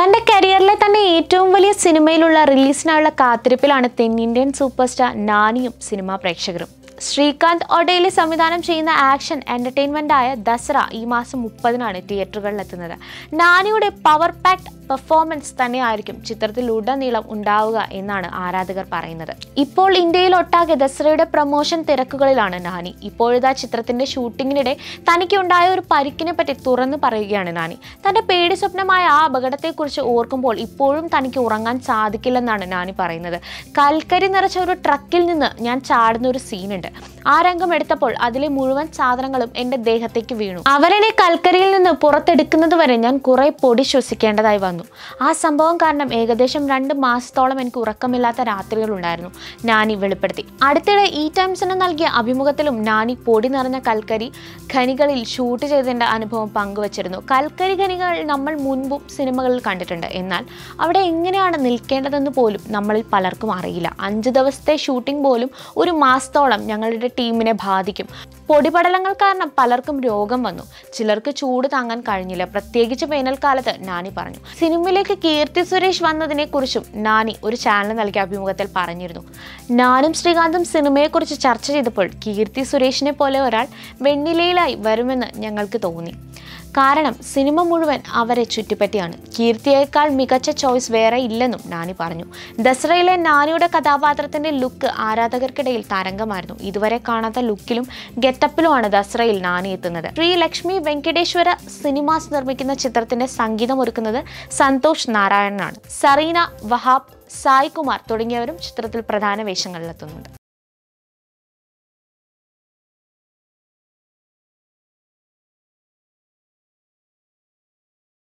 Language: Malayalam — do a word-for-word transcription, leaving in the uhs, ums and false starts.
തന്റെ കരിയറിലെ തന്നെ ഏറ്റവും വലിയ സിനിമയിലുള്ള റിലീസിനായുള്ള കാത്തിരിപ്പിലാണ് തെന്നിന്ത്യൻ സൂപ്പർ സ്റ്റാർ നാനിയും സിനിമാ പ്രേക്ഷകരും. ശ്രീകാന്ത് ഒഡേലി സംവിധാനം ചെയ്യുന്ന ആക്ഷൻ എന്റർടൈൻമെന്റായ ദസറ ഈ മാസം മുപ്പതിനാണ് തിയേറ്ററുകളിലെത്തുന്നത്. നാനിയുടെ പവർ പാക്ഡ് പെർഫോമൻസ് തന്നെയായിരിക്കും ചിത്രത്തിലുടനീളം ഉണ്ടാവുക എന്നാണ് ആരാധകർ പറയുന്നത്. ഇപ്പോൾ ഇന്ത്യയിലൊട്ടാകെ ദസറയുടെ പ്രൊമോഷൻ തിരക്കുകളിലാണ് നാനി. ഇപ്പോഴിതാ ചിത്രത്തിന്റെ ഷൂട്ടിങ്ങിനിടെ തനിക്കുണ്ടായ ഒരു പരിക്കിനെ പറ്റി തുറന്നു പറയുകയാണ് നാനി. തന്റെ പേടി സ്വപ്നമായ ആ അപകടത്തെക്കുറിച്ച് ഓർക്കുമ്പോൾ ഇപ്പോഴും തനിക്ക് ഉറങ്ങാൻ സാധിക്കില്ലെന്നാണ് നാനി പറയുന്നത്. കൽക്കരി നിറച്ച ഒരു ട്രക്കിൽ നിന്ന് ഞാൻ ചാടുന്ന ഒരു സീനുണ്ട്. ആ രംഗം എടുത്തപ്പോൾ അതിലെ മുഴുവൻ സാധനങ്ങളും എന്റെ ദേഹത്തേക്ക് വീണു. അവരെന്നെ കൽക്കരിയിൽ നിന്ന് പുറത്തെടുക്കുന്നത് വരെ ഞാൻ കുറെ പൊടി ശ്വസിക്കേണ്ടതായി വന്നു. ആ സംഭവം കാരണം ഏകദേശം രണ്ട് മാസത്തോളം എനിക്ക് ഉറക്കമില്ലാത്ത രാത്രികൾ ഉണ്ടായിരുന്നു, നാനി വെളിപ്പെടുത്തി. അടുത്തിടെ ഈ ടൈംസിന് നൽകിയ അഭിമുഖത്തിലും നാനി പൊടി നിറഞ്ഞ കൽക്കരി ഖനികളിൽ ഷൂട്ട് ചെയ്തതിന്റെ അനുഭവം പങ്കുവച്ചിരുന്നു. കൽക്കരി ഖനികൾ നമ്മൾ മുൻപും സിനിമകളിൽ കണ്ടിട്ടുണ്ട്, എന്നാൽ അവിടെ എങ്ങനെയാണ് നിൽക്കേണ്ടതെന്ന് പോലും നമ്മളിൽ പലർക്കും അറിയില്ല. അഞ്ച് ദിവസത്തെ ഷൂട്ടിംഗ് പോലും ഒരു മാസത്തോളം ഞങ്ങളുടെ ടീമിനെ ബാധിക്കും. പൊടിപടലങ്ങൾ കാരണം പലർക്കും രോഗം വന്നു, ചിലർക്ക് ചൂട് താങ്ങാൻ കഴിഞ്ഞില്ല, പ്രത്യേകിച്ച് വേനൽക്കാലത്ത്, നാനി പറഞ്ഞു. സിനിമയിലേക്ക് കീർത്തി സുരേഷ് വന്നതിനെ കുറിച്ചും നാനി ഒരു ചാനൽ നൽകിയ അഭിമുഖത്തിൽ പറഞ്ഞിരുന്നു. ഞാനും ശ്രീകാന്തും സിനിമയെക്കുറിച്ച് ചർച്ച ചെയ്തപ്പോൾ കീർത്തി സുരേഷിനെ പോലെ ഒരാൾ വെണ്ണിലയിലായി വരുമെന്ന് ഞങ്ങൾക്ക് തോന്നി. കാരണം സിനിമ മുഴുവൻ അവരെ ചുറ്റിപ്പറ്റിയാണ്. കീർത്തിയേക്കാൾ മികച്ച ചോയ്സ് വേറെ ഇല്ലെന്നും നാനി പറഞ്ഞു. ദസറയിലെ നാനിയുടെ കഥാപാത്രത്തിന്റെ ലുക്ക് ആരാധകർക്കിടയിൽ തരംഗമായിരുന്നു. ഇതുവരെ കാണാത്ത ലുക്കിലും ഗെറ്റപ്പിലുമാണ് ദസറയിൽ നാനി എത്തുന്നത്. ശ്രീ ലക്ഷ്മി വെങ്കടേശ്വര സിനിമാസ് നിർമ്മിക്കുന്ന ചിത്രത്തിന്റെ സംഗീതം ഒരുക്കുന്നത് സന്തോഷ് നാരായണനാണ്. സറീന, വഹാബ്, സായ് കുമാർ തുടങ്ങിയവരും ചിത്രത്തിൽ പ്രധാന വേഷങ്ങളിലെത്തുന്നുണ്ട്.